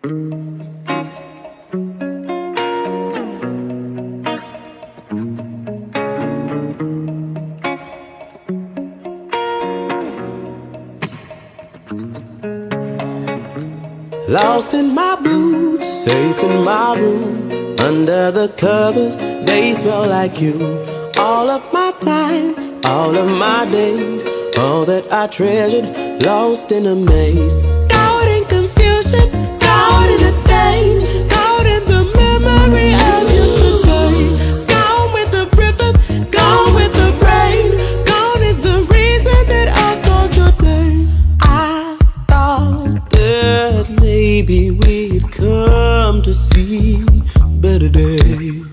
Lost in my boots, safe in my room. Under the covers, they smell like you. All of my time, all of my days, all that I treasured, lost in a maze. Caught in confusion, caught in a daze, caught in the memory of yesterday. Gone with the river, gone with the rain. Gone is the reason that I called your name. I thought that maybe we'd come to see better days.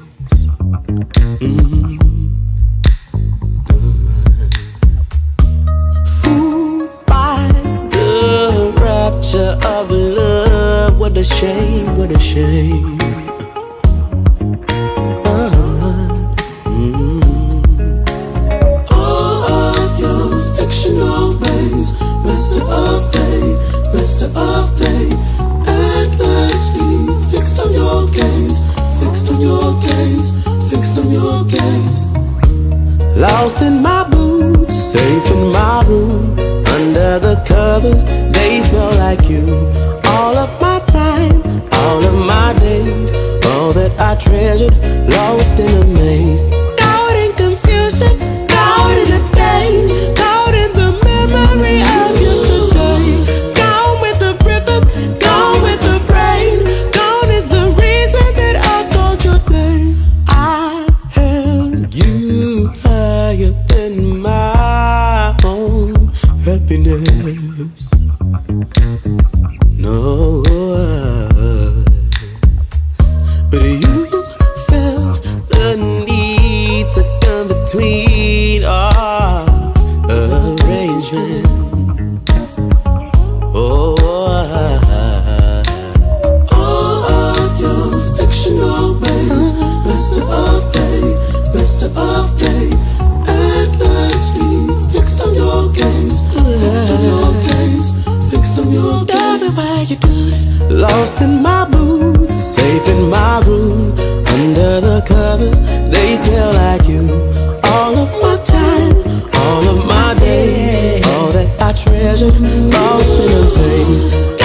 Fooled by the rapture of love. What a shame, what a shame. All of your fictional ways, master of day, master of play, endlessly fixed on your gaze, fixed on your gaze, fixed on your gaze. Lost in my boots, safe in my room. Under the covers, they smell like you. All of my time, all of my days, all that I treasured, lost in a maze. Caught in confusion, caught in a daze, caught in the memory of yesterday. Gone with the river, gone with the rain. Gone is the reason that I called your name. I held you higher than my own happiness. No, but you felt the need to come between our arrangements. Oh, all of your fictional ways, master of day, master of day, endlessly fixed on your gaze, fixed on your gaze, fixed on your gaze. Tell me why you do it. Lost in my boots, safe in my room. Under the covers, they smell like you. All of my time, all of my days, all that I treasured, lost in a maze.